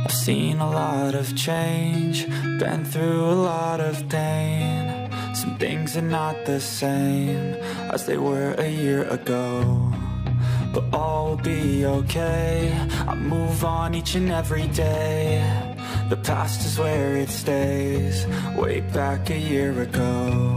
I've seen a lot of change, been through a lot of pain. Some things are not the same as they were a year ago, but all will be okay. I move on each and every day. The past is where it stays, way back a year ago.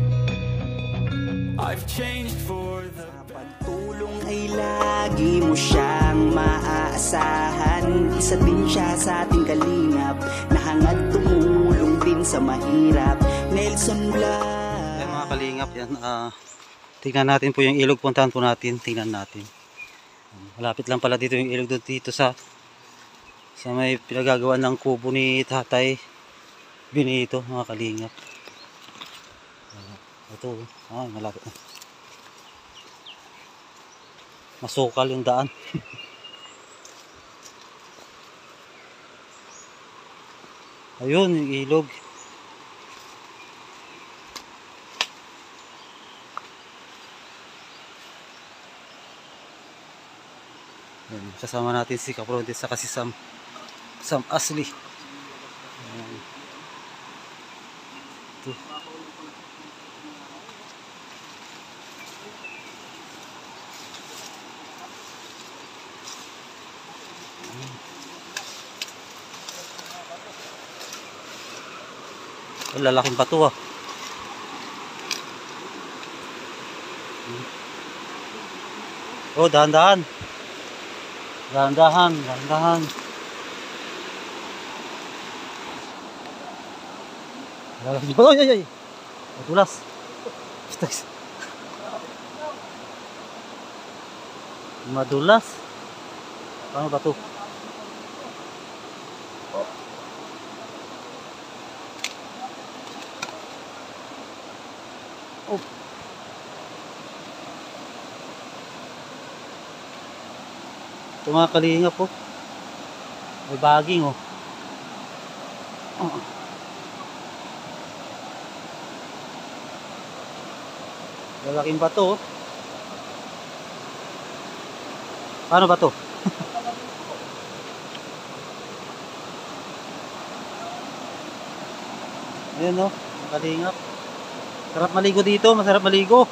I've changed for the pagtulong ay lagi mo siyang maaasahan. Isa din siya sa ating kalingap na hangad tumulong din sa mahirap. Nelson Blas. Yan mga kalingap, yan. Tingnan natin po yung ilog, puntahan po natin, tingnan natin. Malapit lang pala dito yung ilog doon dito sa may pinagagawa ng kubo ni Tatay Benito, mga kalingap. Ito, malapit na. Masukal yung daan. Ayun, yung ilog. Ayan, kasama natin si Kapronte sa kasi Sam Asli. Ayan. Ito. Lalaking bato ah. Oh, dahan-dahan. Dahan-dahan, dahan-dahan. Lalaking bato. Ay. Madulas. Madulas. Paano ba to? Oh. Ito mga kalingap po. May baging oh. Lalaking bato oh. Paano ba to? Ayan oh, mga kalingap. Sarap maligo dito, masarap maligo.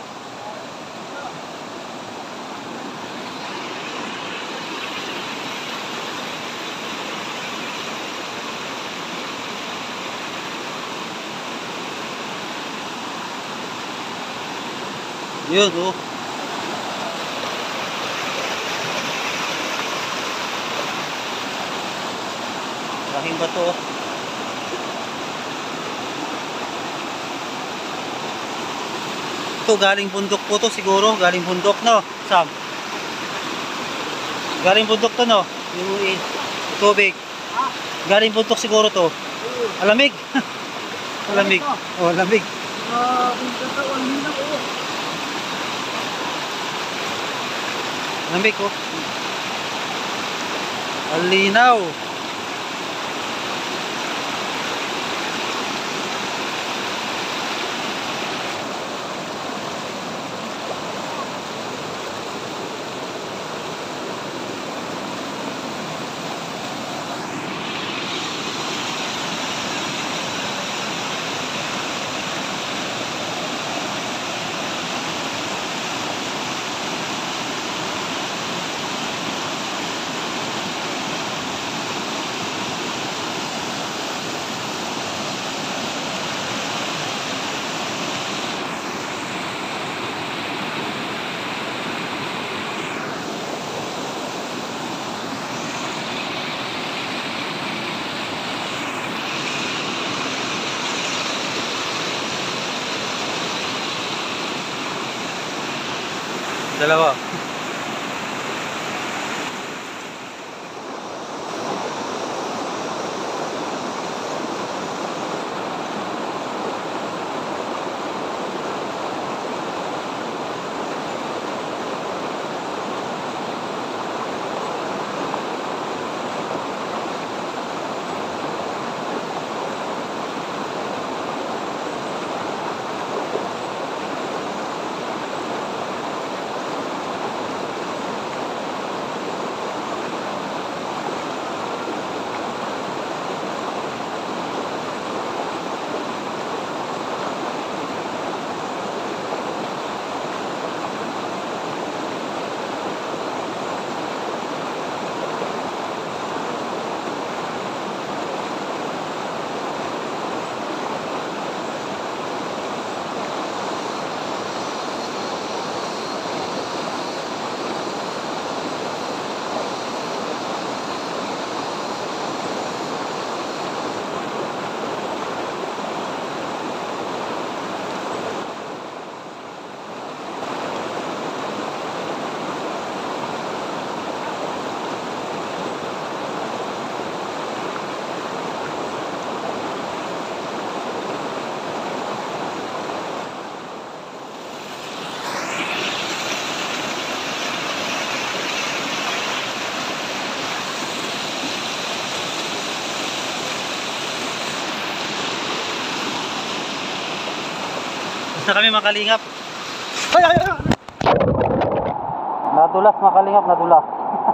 Yun oh. Laking bato oh. Ito galing bundok po to siguro, galing bundok no, Sam. Galing bundok to no, yung tubig. Galing bundok siguro to. Alamig. Alamig. Oh, lamig. Lamig oh. Alinaw. Dalawa. Nadulas na kami mga kalingap. Nadulas mga kalingap, nadulas.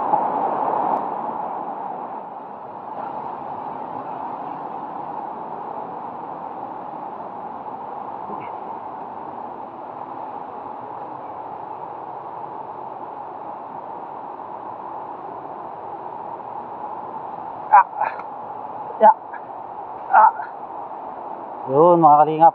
Yun mga kalingap.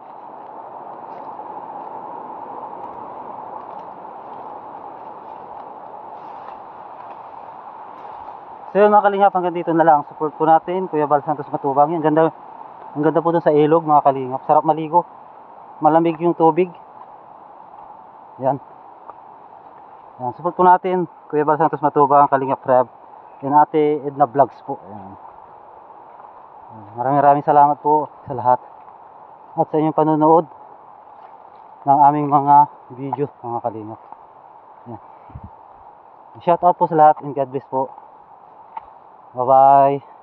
So yun mga kalingap, hanggang dito na lang. Support po natin Kuya Bal Santos Matubang. Ang ganda po dun sa ilog mga kalingap. Sarap maligo. Malamig yung tubig. Yan. Yan. Support po natin Kuya Bal Santos Matubang, Kalingap Rab. Yan, Ate Edna Vlogs po. Yan. Maraming salamat po sa lahat. At sa inyong panonood ng aming mga video mga kalingap. Yan. Shout out po sa lahat and God bless po. Bye bye.